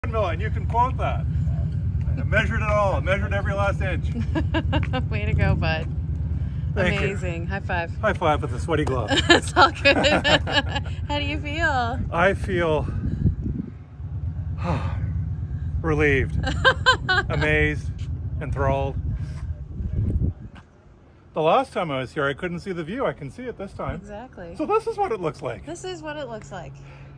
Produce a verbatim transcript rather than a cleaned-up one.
And you can quote that. I measured it all. I measured every last inch. Way to go, bud. Thank Amazing. You. High five. High five with a sweaty glove. It's all good. How do you feel? I feel relieved, amazed, enthralled. The last time I was here, I couldn't see the view. I can see it this time. Exactly. So this is what it looks like. This is what it looks like.